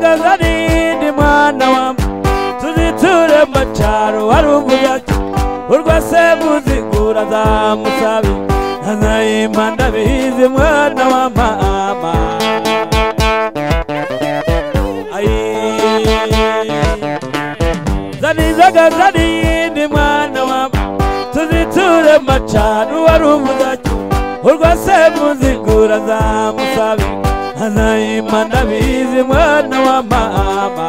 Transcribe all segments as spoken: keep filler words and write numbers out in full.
zagaza nindi mwana wa tuziture macaro waruvuga ati urwa semuzigura za musabi azayima ndabizi mwana wa mama zani zagaza nindi mwana wa tuziture macaro waruvuga ati urwa semuzigura za musabi azayima ndabizi mwana wa mama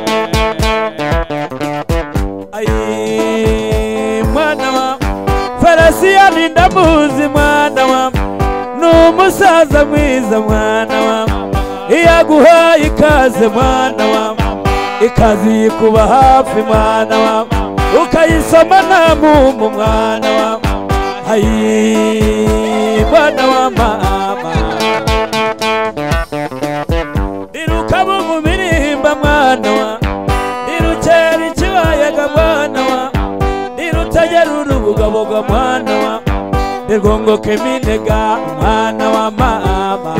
ayi mwana wa Farasiyani ndamuzi mwana wa numusaza mwiza mwana wa iyaguhaye ikaze mwana wa ikazi kuba hafi mwana wa ukayisoma nta mumu mwana wa ayi mwana wa mama ndiruka mu mirimba mwana wa ndirukera ikibayaga mwana wa ndirutagera urubugaboga mwana wa ndirwongoka iminega mwana wa mama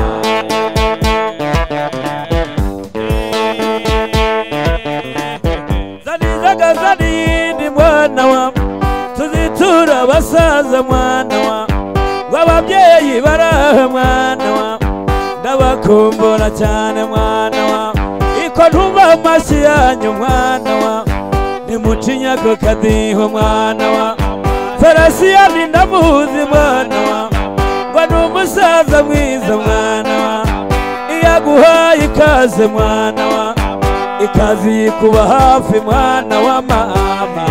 zanizaga zaniyindi mwana wa tuzitura abasaza mwana wa w'ababyeyi barahe mwana wa ndabakumbura cyane mwana wa iko ntumva amashyi yanyu mwana wa nimucinya ko kadiho mwana wa Farasiyani ndamuzi mwana wa ngo numusaza mwiza mwana wa iyaguhaye ikaze mwana wa ikazi kuba hafi mwana wa mama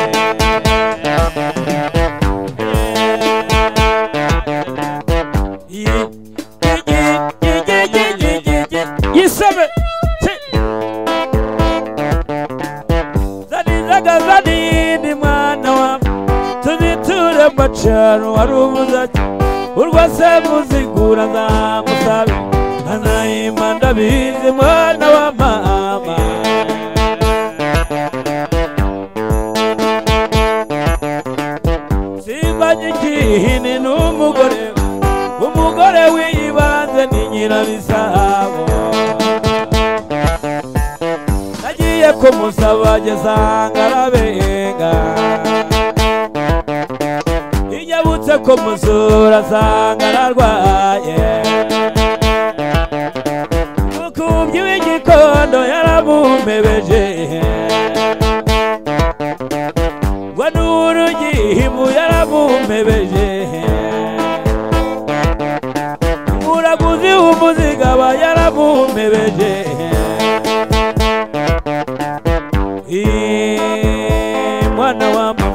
yisebe zanizaga zanindi mwana wa tuziture macaro waruvuze ati urwa semuzigura za musabi azayima ndabizi mwana wa mama simbanye igihini n'umugore umugore wibanze ni nyirabisabo nagiye kumusaba agezanga arabenga inyabutse kumusura asanga ararwaye umukubyi w'igikondo yaramumpebeje ngo n'urugihimu yaramumpebeje umuraguzi w'umuzigaba yaramumpebeje mwana wa mama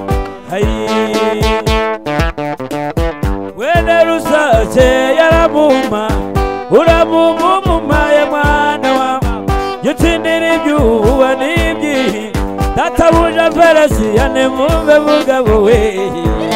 wene rusake yaramuma uramumumaye mwana wa yutsindira ibyuba n'ibyihi databuja Farasiyani mumbe mugabo we